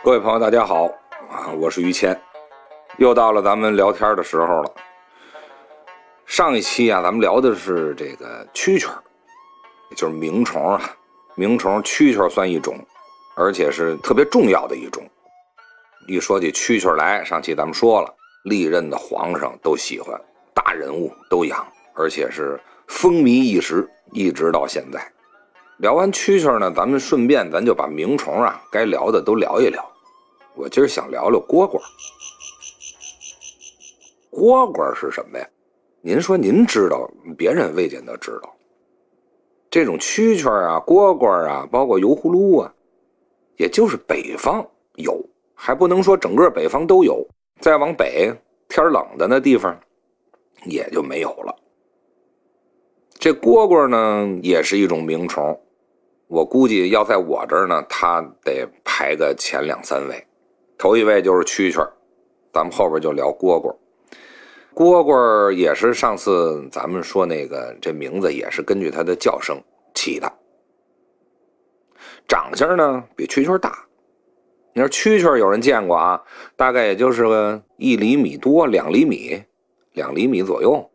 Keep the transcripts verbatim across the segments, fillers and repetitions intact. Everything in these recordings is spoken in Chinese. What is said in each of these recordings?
各位朋友大家好啊，我是于谦，又到了咱们聊天的时候了。上一期啊咱们聊的是这个蛐蛐，也就是鸣虫啊，鸣虫蛐蛐算一种，而且是特别重要的一种。一说起蛐蛐来，上期咱们说了，历任的皇上都喜欢，大人物都养，而且是风靡一时，一直到现在。聊完蛐蛐呢，咱们顺便咱就把鸣虫啊该聊的都聊一聊。我今儿想聊聊蝈蝈。蝈蝈是什么呀？您说您知道，别人未见得知道。这种蛐蛐啊、蝈蝈啊，包括油葫芦啊，也就是北方有，还不能说整个北方都有。再往北，天冷的那地方也就没有了。这蝈蝈呢，也是一种鸣虫。我估计要在我这儿呢，它得排个前两三位。头一位就是蛐蛐，咱们后边就聊蝈蝈。蝈蝈也是上次咱们说那个，这名字也是根据它的叫声起的。长相呢比蛐蛐大，你说蛐蛐有人见过啊，大概也就是个一厘米多，两厘米，两厘米左右，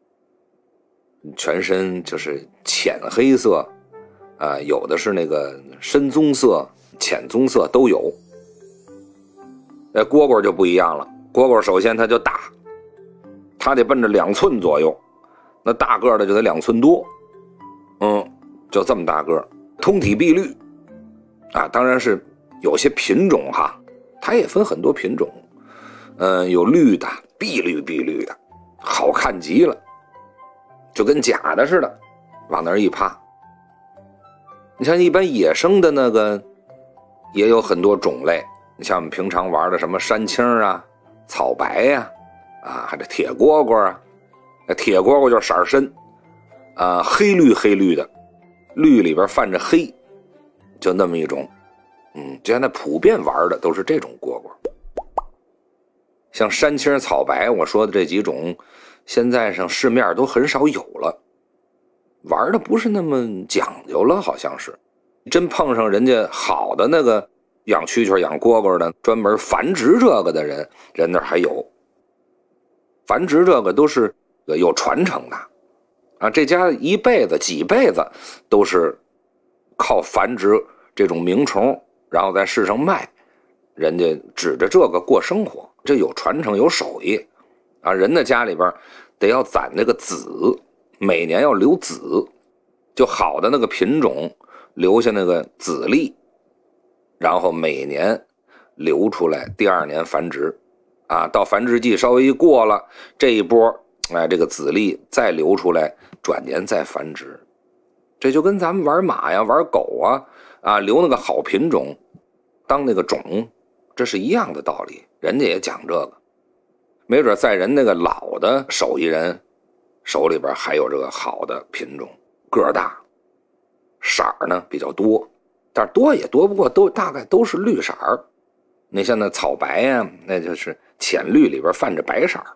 全身就是浅黑色，啊、呃，有的是那个深棕色、浅棕色都有。这蝈蝈就不一样了，蝈蝈首先它就大，它得奔着两寸左右，那大个的就得两寸多，嗯，就这么大个，通体碧绿，啊，当然是有些品种哈，它也分很多品种，嗯，有绿的，碧绿碧绿的，好看极了，就跟假的似的，往那儿一趴。你像一般野生的那个，也有很多种类。你像我们平常玩的什么山青啊、草白呀、啊，啊，还有铁蝈蝈啊，铁蝈蝈就是色儿深，啊，黑绿黑绿的，绿里边泛着黑，就那么一种，嗯，现在普遍玩的都是这种蝈蝈。像山青、草白，我说的这几种，现在上市面都很少有了，玩的不是那么讲究了，好像是，真碰上人家好的那个。养蛐蛐养蝈蝈的专门繁殖这个的人人那还有，繁殖这个都是有传承的啊，这家一辈子几辈子都是靠繁殖这种鸣虫，然后在市上卖，人家指着这个过生活，这有传承有手艺啊，人的家里边得要攒那个子，每年要留子，就好的那个品种留下那个子粒，然后每年留出来，第二年繁殖，啊，到繁殖季稍微一过了，这一波，哎，这个子粒再留出来，转年再繁殖，这就跟咱们玩马呀、玩狗啊，啊，留那个好品种，当那个种，这是一样的道理。人家也讲这个，没准在人那个老的手艺人手里边还有这个好的品种，个儿大，色儿呢比较多。但是多也多不过，都大概都是绿色儿。你像那草白呀、啊，那就是浅绿里边泛着白色儿。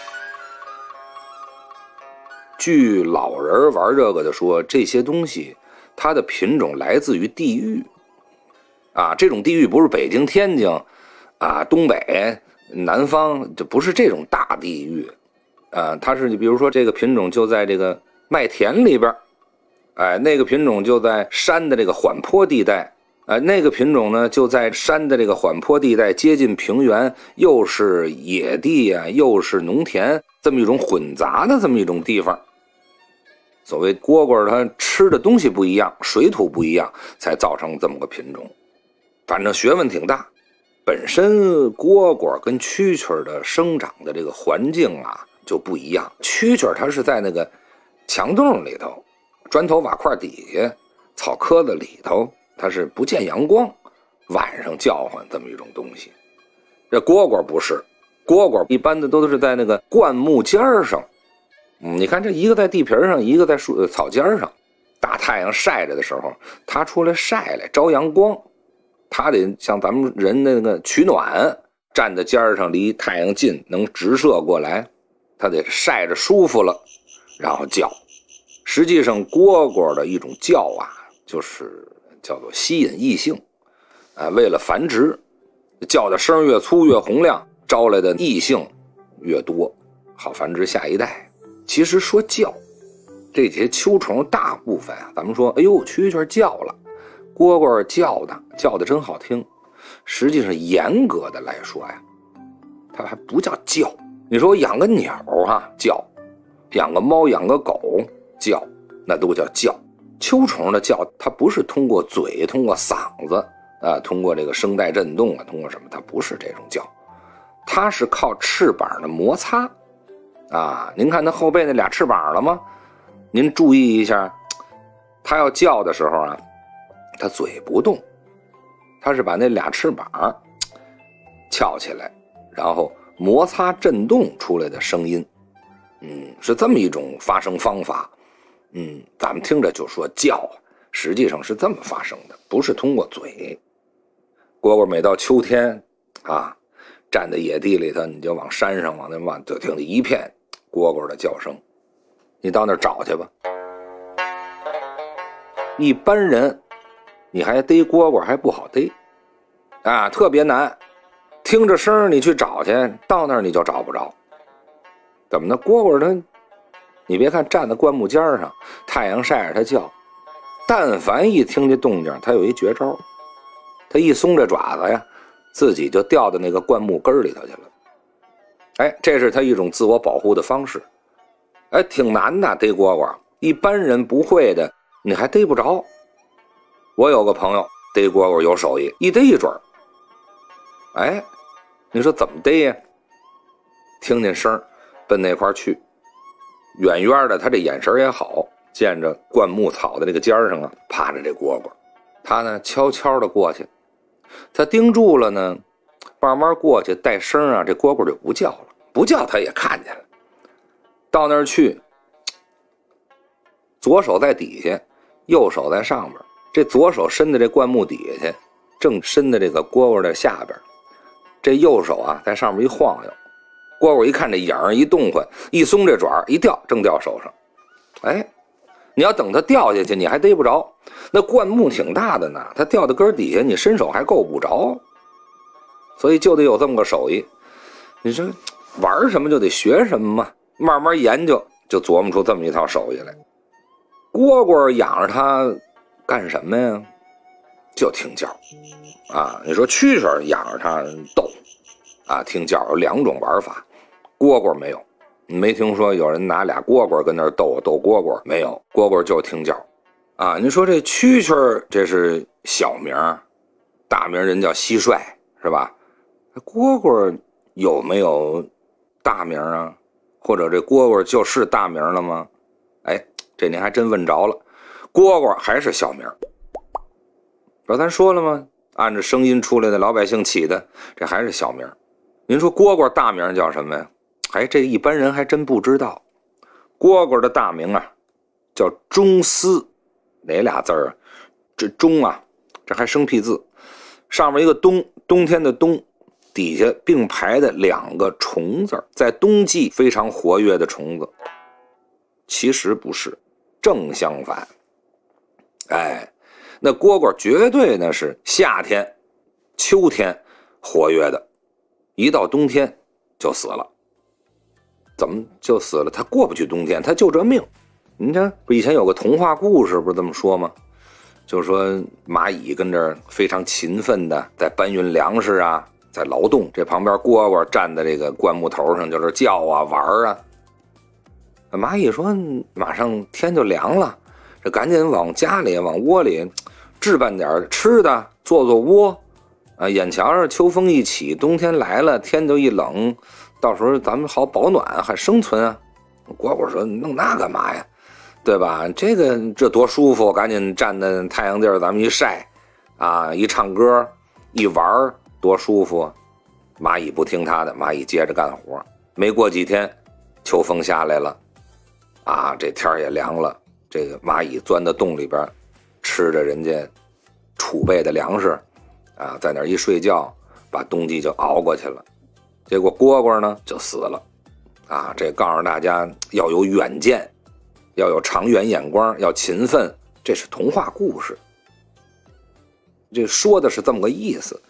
据老人玩这个的说，这些东西它的品种来自于地域啊，这种地域不是北京、天津啊、东北、南方，这不是这种大地域啊，它是比如说这个品种就在这个麦田里边。哎，那个品种就在山的这个缓坡地带，哎，那个品种呢就在山的这个缓坡地带，接近平原，又是野地啊，又是农田，这么一种混杂的这么一种地方。所谓蝈蝈，它吃的东西不一样，水土不一样，才造成这么个品种。反正学问挺大。本身蝈蝈跟蛐蛐的生长的这个环境啊就不一样，蛐蛐它是在那个墙洞里头。砖头瓦块底下草棵子里头，它是不见阳光，晚上叫唤这么一种东西。这蝈蝈不是，蝈蝈一般的都是在那个灌木尖上，嗯，你看这一个在地皮上，一个在树草尖上，大太阳晒着的时候，它出来晒来招阳光，它得像咱们人那个取暖，站在尖上离太阳近，能直射过来，它得晒着舒服了，然后叫。实际上蝈蝈的一种叫啊，就是叫做吸引异性啊，为了繁殖叫的声越粗越洪亮，招来的异性越多，好繁殖下一代。其实说叫，这些秋虫大部分啊，咱们说哎呦蛐蛐叫了，蝈蝈叫的叫的真好听，实际上严格的来说呀，它还不叫叫。你说我养个鸟啊叫，养个猫养个狗叫，那都叫叫。秋虫的叫它不是通过嘴通过嗓子啊，通过这个声带震动啊，通过什么，它不是这种叫，它是靠翅膀的摩擦啊。您看它后背那俩翅膀了吗？您注意一下，它要叫的时候啊，它嘴不动，它是把那俩翅膀翘起来，然后摩擦震动出来的声音。嗯，是这么一种发声方法。嗯，咱们听着就说叫，实际上是这么发声的，不是通过嘴。蝈蝈每到秋天啊，站在野地里头，你就往山上往那望，就听见一片蝈蝈的叫声。你到那儿找去吧。一般人你还逮蝈蝈还不好逮啊，特别难。听着声你去找去，到那儿你就找不着。怎么呢？蝈蝈它，你别看站在灌木尖上，太阳晒着它叫，但凡一听这动静，它有一绝招，它一松这爪子呀，自己就掉到那个灌木根里头去了。哎，这是它一种自我保护的方式。哎，挺难的逮蝈蝈，一般人不会的，你还逮不着。我有个朋友逮蝈蝈有手艺，一逮一准儿。哎，你说怎么逮呀？听见声奔那块去，远远的他这眼神也好，见着灌木草的这个尖上啊趴着这蝈蝈，他呢悄悄的过去，他盯住了呢，慢慢过去带声啊，这蝈蝈就不叫了，不叫他也看见了。到那儿去，左手在底下，右手在上边，这左手伸在这灌木底下去，正伸在这个蝈蝈的下边，这右手啊在上面一晃悠，蝈蝈一看这影儿一动换，一松这爪一掉，正掉手上。哎，你要等它掉下去你还逮不着，那灌木挺大的呢，它掉到根底下你伸手还够不着，所以就得有这么个手艺。你说玩什么就得学什么嘛，慢慢研究就琢磨出这么一套手艺来。蝈蝈养着它干什么呀？就听叫啊。你说蛐蛐养着它逗啊，听叫有两种玩法，蝈蝈没有，没听说有人拿俩蝈蝈跟那儿逗逗蝈蝈，没有，蝈蝈就听叫啊。你说这蛐蛐这是小名，大名人叫蟋蟀是吧？蝈蝈有没有大名啊？或者这蝈蝈就是大名了吗？哎，这您还真问着了，蝈蝈还是小名。不咱说了吗？按照声音出来的老百姓起的，这还是小名。您说蝈蝈大名叫什么呀？哎，这一般人还真不知道。蝈蝈的大名啊，叫中丝，哪俩字儿啊？这中啊，这还生僻字，上面一个冬，冬天的冬，底下并排的两个虫字，在冬季非常活跃的虫子。其实不是，正相反。哎，那蝈蝈绝对呢是夏天、秋天活跃的，一到冬天就死了。怎么就死了？它过不去冬天，它就这命。你看，不以前有个童话故事，不是这么说吗？就是说蚂蚁跟这儿非常勤奋的在搬运粮食啊，在劳动，这旁边蝈蝈站在这个灌木头上就是叫啊玩啊。蚂蚁说马上天就凉了，这赶紧往家里往窝里置办点吃的，做做窝啊。眼瞧着秋风一起，冬天来了，天就一冷，到时候咱们好保暖还生存啊。蝈蝈说弄那干嘛呀，对吧？这个这多舒服，赶紧站在太阳地儿咱们一晒啊，一唱歌一玩多舒服。蚂蚁不听他的，蚂蚁接着干活。没过几天秋风下来了啊，这天也凉了，这个蚂蚁钻到洞里边吃着人家储备的粮食啊，在那儿一睡觉，把冬季就熬过去了。结果蝈蝈呢就死了啊！这告诉大家要有远见，要有长远眼光，要勤奋，这是童话故事，这说的是这么个意思。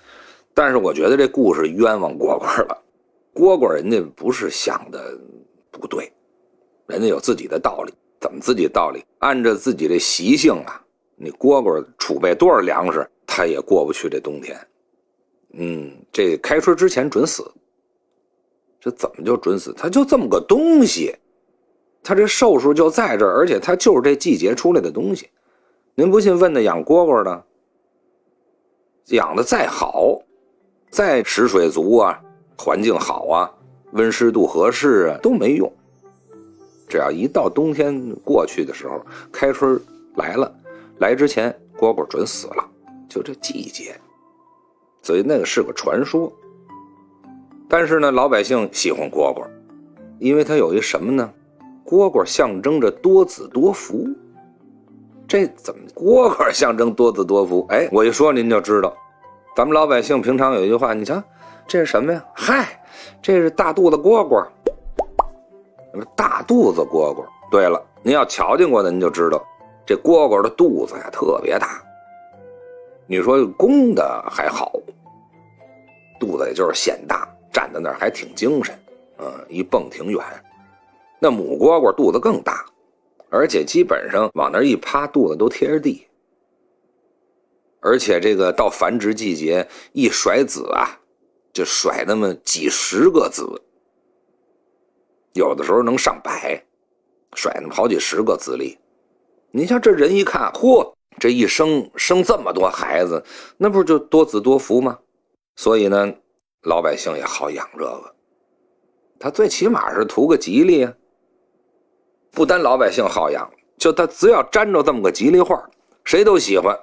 但是我觉得这故事冤枉蝈蝈了，蝈蝈人家不是想的不对，人家有自己的道理。怎么自己的道理？按照自己的习性啊，你蝈蝈储备多少粮食，它也过不去这冬天。嗯，这开春之前准死。这怎么就准死？它就这么个东西，它这寿数就在这儿，而且它就是这季节出来的东西。您不信问那养蝈蝈的，养的再好，再食水足啊，环境好啊，温湿度合适啊，都没用。只要一到冬天过去的时候，开春来了，来之前蝈蝈准死了，就这季节。所以那个是个传说。但是呢，老百姓喜欢蝈蝈，因为它有一什么呢？蝈蝈象征着多子多福。这怎么蝈蝈象征多子多福？哎，我一说您就知道。咱们老百姓平常有一句话，你瞧，这是什么呀？嗨，这是大肚子蝈蝈。大肚子蝈蝈。对了，您要瞧见过的，您就知道，这蝈蝈的肚子呀特别大。你说公的还好，肚子也就是显大，站在那儿还挺精神，嗯，一蹦挺远。那母蝈蝈肚子更大，而且基本上往那儿一趴，肚子都贴着地。而且这个到繁殖季节一甩子啊，就甩那么几十个子，有的时候能上百，甩那么好几十个子粒。你像这人一看，嚯，这一生生这么多孩子，那不就多子多福吗？所以呢，老百姓也好养这个，他最起码是图个吉利啊。不单老百姓好养，就他只要沾着这么个吉利话，谁都喜欢。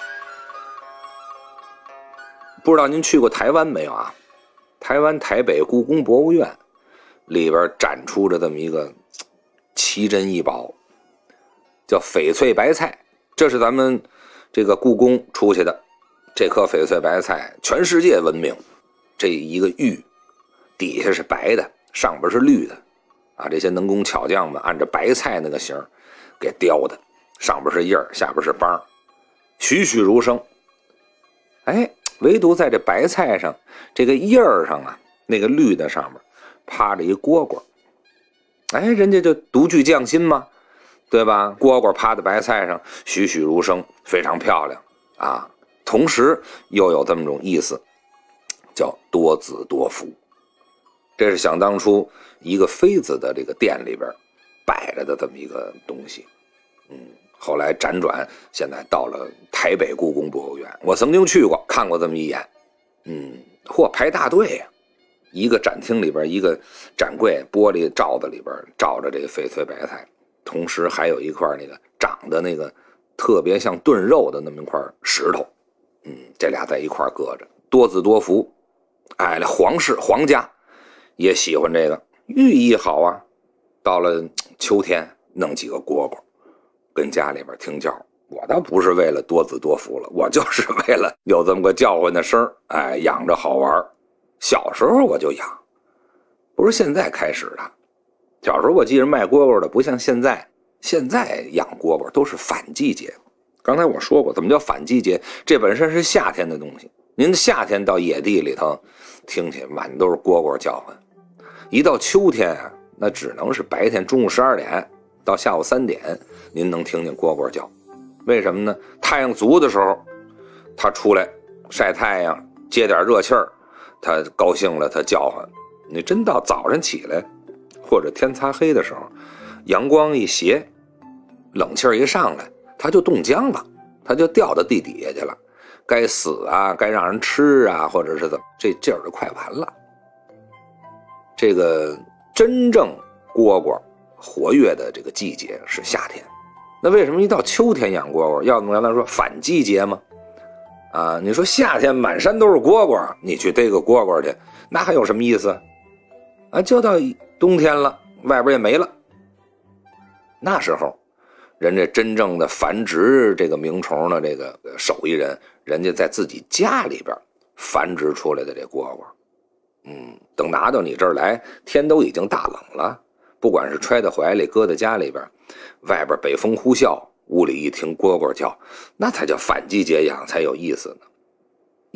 不知道您去过台湾没有啊？台湾台北故宫博物院里边展出着这么一个奇珍异宝，叫翡翠白菜。这是咱们这个故宫出去的，这颗翡翠白菜全世界闻名。这一个玉底下是白的，上边是绿的啊，这些能工巧匠们按照白菜那个形给雕的，上边是印儿，下边是帮，栩栩如生。哎，唯独在这白菜上这个印儿上啊，那个绿的上面趴着一蝈蝈。哎，人家就独具匠心嘛，对吧？蝈蝈趴在白菜上，栩栩如生，非常漂亮啊。同时又有这么种意思，叫多子多福。这是想当初一个妃子的这个店里边摆着的这么一个东西。嗯，后来辗转现在到了台北故宫博物院，我曾经去过看过这么一眼。嗯，嚯，排大队呀、啊！一个展厅里边，一个展柜玻璃罩子里边罩着这个翡翠白菜，同时还有一块那个长的那个特别像炖肉的那么一块石头。嗯，这俩在一块搁着，多子多福。哎，皇室皇家也喜欢这个，寓意好啊。到了秋天弄几个蝈蝈跟家里边听叫，我倒不是为了多子多福了，我就是为了有这么个叫唤的声，哎，养着好玩。小时候我就养，不是现在开始的。小时候我记着卖蝈蝈的不像现在，现在养蝈蝈都是反季节。刚才我说过，怎么叫反季节？这本身是夏天的东西，您夏天到野地里头听去满都是蝈蝈叫唤，一到秋天啊，那只能是白天中午十二点到下午三点您能听见蝈蝈叫。为什么呢？太阳足的时候它出来晒太阳接点热气儿，它高兴了它叫唤。你真到早上起来或者天擦黑的时候，阳光一斜，冷气儿一上来，它就冻僵了，它就掉到地底下去了，该死啊，该让人吃啊，或者是怎么，这劲儿就快完了。这个真正蝈蝈活跃的这个季节是夏天。那为什么一到秋天养蝈蝈？要不原来说反季节吗？啊，你说夏天满山都是蝈蝈，你去逮个蝈蝈去，那还有什么意思啊？就到冬天了，外边也没了，那时候人家真正的繁殖这个鸣虫的这个手艺人，人家在自己家里边繁殖出来的这蝈蝈。嗯，等拿到你这儿来，天都已经大冷了，不管是揣在怀里搁在家里边，外边北风呼啸，屋里一听蝈蝈叫，那才叫反季节养才有意思呢。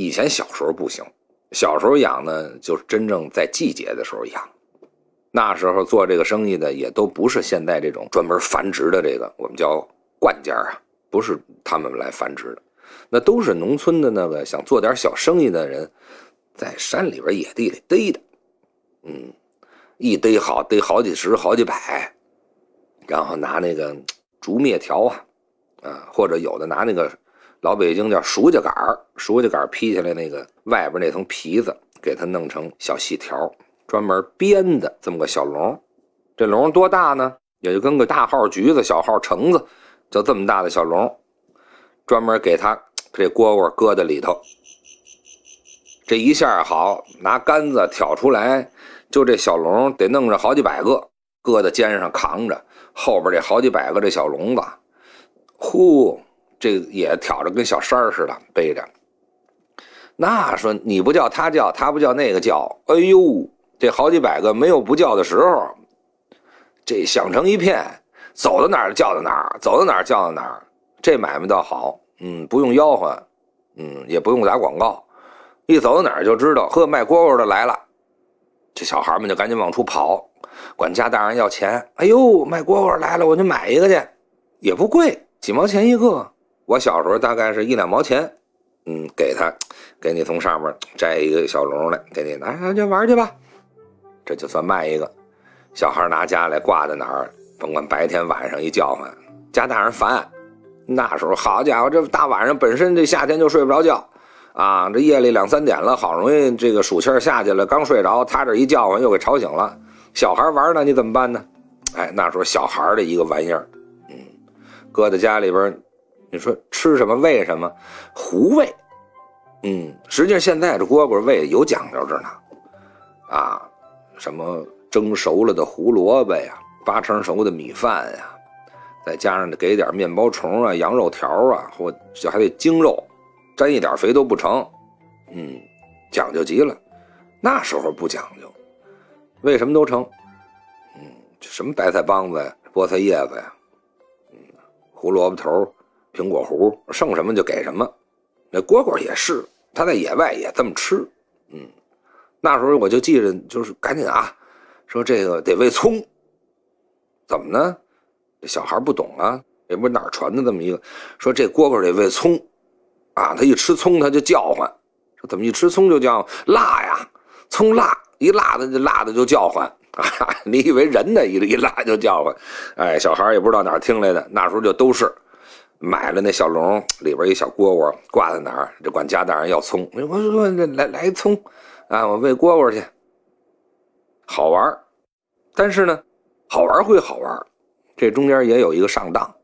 以前小时候不行，小时候养呢就是真正在季节的时候养。那时候做这个生意的也都不是现在这种专门繁殖的这个我们叫惯家啊，不是他们来繁殖的，那都是农村的那个想做点小生意的人，在山里边野地里逮的，嗯，一逮好逮好几十好几百，然后拿那个竹篾条啊，啊，或者有的拿那个老北京叫熟家杆熟家杆劈下来那个外边那层皮子，给它弄成小细条。专门编的这么个小笼，这笼多大呢？也就跟个大号橘子、小号橙子，就这么大的小笼，专门给它这蝈蝈搁在里头。这一下好，拿杆子挑出来，就这小笼得弄着好几百个，搁在肩上扛着，后边这好几百个这小笼子，呼，这也挑着跟小山似的背着。那说你不叫他叫，他不叫那个叫，哎呦！这好几百个没有不叫的时候，这响成一片，走到哪儿叫到哪儿，走到哪儿叫到哪儿。这买卖倒好，嗯，不用吆喝，嗯，也不用打广告，一走到哪儿就知道，呵，卖蝈蝈的来了。这小孩们就赶紧往出跑，管家大人要钱。哎呦，卖蝈蝈来了，我去买一个去，也不贵，几毛钱一个。我小时候大概是一两毛钱，嗯，给他，给你从上面摘一个小笼来，给你拿去玩去吧。这就算卖一个，小孩拿家来挂在哪儿，甭管白天晚上一叫唤，家大人烦。那时候好家伙，这大晚上本身这夏天就睡不着觉啊，这夜里两三点了，好容易这个暑气下去了，刚睡着，他这一叫唤又给吵醒了。小孩玩呢，你怎么办呢？哎，那时候小孩的一个玩意儿，嗯，搁在家里边，你说吃什么喂什么，胡喂，嗯，实际上现在这蝈蝈喂有讲究着呢，啊。什么蒸熟了的胡萝卜呀，八成熟的米饭呀，再加上给点面包虫啊、羊肉条啊，或就还得精肉，沾一点肥都不成。嗯，讲究极了。那时候不讲究，为什么都成？嗯，什么白菜帮子呀、菠菜叶子呀，嗯，胡萝卜头、苹果核，剩什么就给什么。那蝈蝈也是，它在野外也这么吃。嗯。那时候我就记着，就是赶紧啊，说这个得喂葱，怎么呢？这小孩不懂啊，也不是哪儿传的这么一个，说这蝈蝈得喂葱，啊，他一吃葱他就叫唤，说怎么一吃葱就叫辣呀？葱辣，一辣的就辣的就叫唤啊！你以为人呢？一一辣就叫唤，哎，小孩也不知道哪儿听来的，那时候就都是买了那小笼，里边一小蝈蝈挂在哪儿，这管家大人要葱，我说来来葱。啊，我喂蝈蝈去，好玩，但是呢，好玩归好玩，这中间也有一个上当。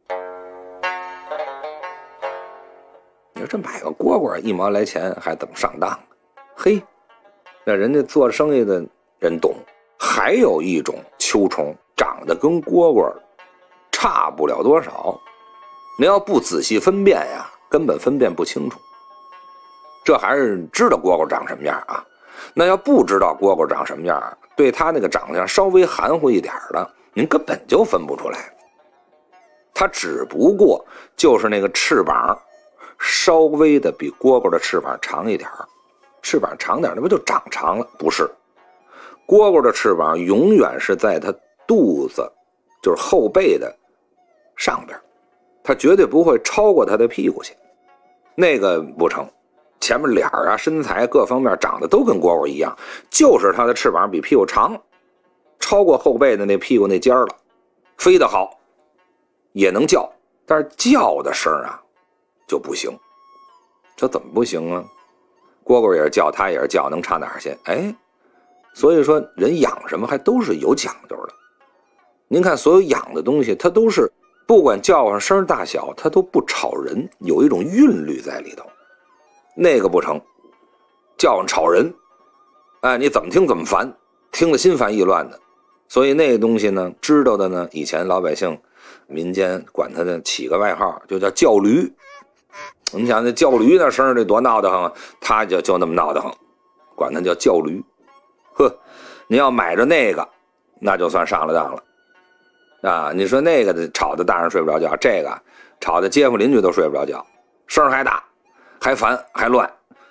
你说这买个蝈蝈一毛来钱，还怎么上当？嘿，那人家做生意的人懂。还有一种秋虫，长得跟蝈蝈差不了多少，你要不仔细分辨呀，根本分辨不清楚。这还是知道蝈蝈长什么样啊。那要不知道蝈蝈长什么样，对它那个长相稍微含糊一点的，您根本就分不出来。它只不过就是那个翅膀稍微的比蝈蝈的翅膀长一点，翅膀长点那不就长长了？不是，蝈蝈的翅膀永远是在它肚子，就是后背的上边，它绝对不会超过它的屁股去，那个不成。前面脸啊、身材各方面长得都跟蝈蝈一样，就是它的翅膀比屁股长，超过后背的那屁股那尖了，飞得好，也能叫，但是叫的声啊就不行。这怎么不行啊？蝈蝈也是叫，它也是叫，能差哪儿去？哎，所以说人养什么还都是有讲究的。您看所有养的东西，它都是不管叫唤声大小，它都不吵人，有一种韵律在里头。那个不成，叫唤吵人，哎，你怎么听怎么烦，听得心烦意乱的。所以那个东西呢，知道的呢，以前老百姓民间管它的起个外号，就叫叫驴。你想那叫驴那声这多闹得慌，他就就那么闹得慌，管它叫叫驴。呵，你要买着那个，那就算上了当了啊！你说那个吵得大人睡不着觉，这个吵得街坊邻居都睡不着觉，声还大。还烦还乱，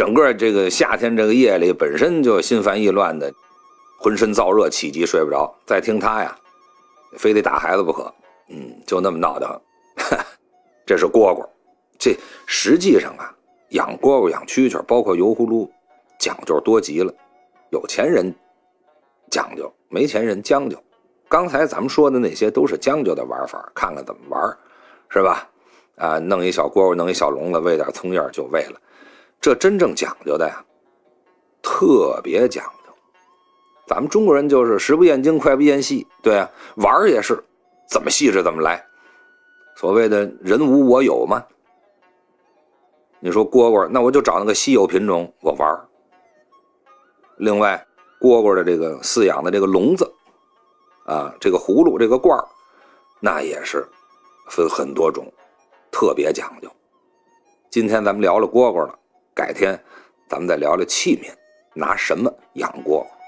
整个这个夏天这个夜里本身就心烦意乱的，浑身燥热，起急睡不着，再听他呀非得打孩子不可，嗯，就那么闹腾。这是蝈蝈。这实际上啊，养蝈蝈养蛐蛐包括油葫芦讲究多极了，有钱人讲究，没钱人将就。刚才咱们说的那些都是将就的玩法，看看怎么玩，是吧？啊，弄一小蝈蝈，弄一小笼子，喂点葱叶就喂了。这真正讲究的呀，特别讲究。咱们中国人就是食不厌精，脍不厌细，对啊，玩也是怎么细致怎么来。所谓的人无我有嘛。你说蝈蝈，那我就找那个稀有品种我玩。另外，蝈蝈的这个饲养的这个笼子啊，这个葫芦，这个罐儿，那也是分很多种，特别讲究。今天咱们聊了蝈蝈了，改天咱们再聊聊器皿，拿什么养蝈蝈。